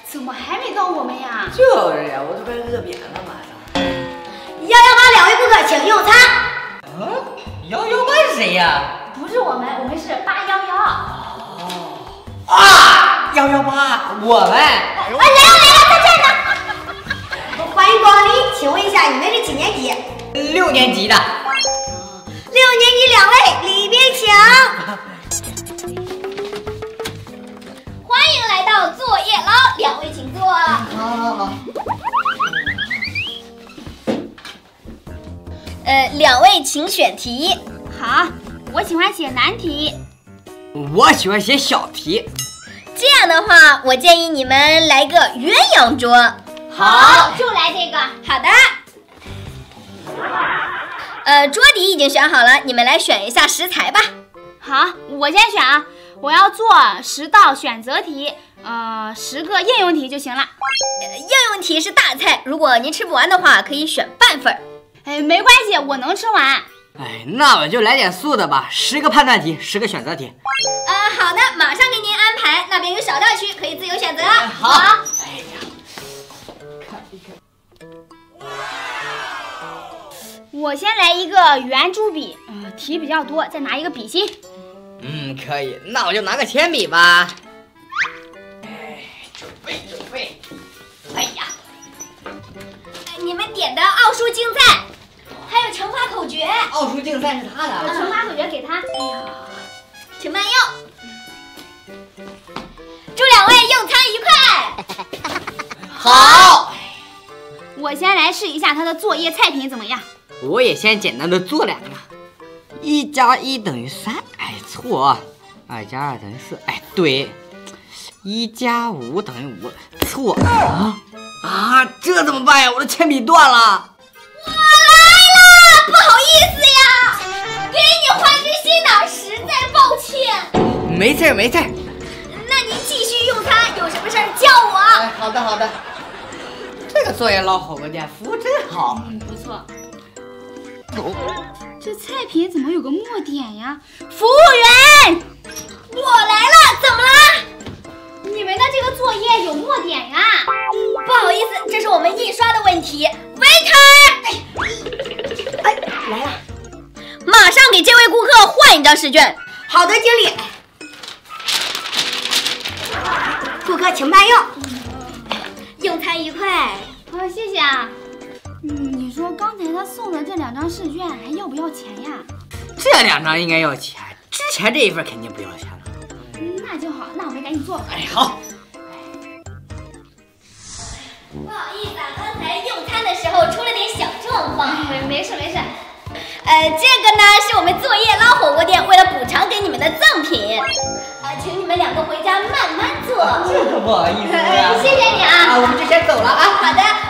怎么还没到我们呀？ 就是呀，我都快饿扁了，马上。 118，两位顾客请用餐。 118是谁呀？ 不是我们是811。 啊，118，我们。 来了，在这呢。欢迎光临，请问一下你们是几年级 ？6年级的。 6年级两位里边请。 欢迎来到作业牢，两位请坐。 好。 两位请选题。 好，我喜欢写难题。 我喜欢写小题。 这样的话，我建议你们来个鸳鸯桌。 好，就来这个。 好的。桌底已经选好了，你们来选一下食材吧。 好，我先选啊，我要做10道选择题，10个应用题就行了。 应用题是大菜，如果您吃不完的话，可以选半份。 没关系，我能吃完。 那我就来点素的吧，10个判断题，10个选择题。 好的，马上给您安排，那边有小调区，可以自由选择。 好。哎呀，看一看。 我先来一个圆珠笔，题比较多，再拿一个笔芯。 可以，那我就拿个铅笔吧。准备。哎呀， 你们点的奥数竞赛，还有乘法口诀。 奥数竞赛是他的。 乘法口诀给他。哎呀， 请慢用。祝两位用餐愉快。 好。 我先来试一下他的作业菜品怎么样。 我也先简单的做2个。1加1等于3，错。2加2等于4，对。1加5等于5，错。这怎么办呀？我的铅笔断了。 我来了，不好意思呀，给你换支新的，实在抱歉。 没事。 那您继续用餐，有什么事儿叫我。 好的。这个作业捞火锅店服务真好。 不错。这菜品怎么有个墨点呀？服务员， 我来了，怎么了？ 你们的这个作业有墨点呀？ 不好意思，这是我们印刷的问题。Waiter， 来了， 马上给这位顾客换一张试卷。 好的，经理。顾客请慢用。 用餐愉快。 谢谢啊。你说刚才他送的这2张试卷还要不要钱呀？ 这2张应该要钱，之前这一份肯定不要钱了。 那就好，那我们赶紧做吧。 好。 不好意思啊，刚才用餐的时候出了点小状况。 没事。 这个呢是我们作业捞火锅店为了补偿给你们的赠品，请你们2个回家慢慢做。 这个不好意思呀。 谢谢你啊。 我们就先走了啊。 好的。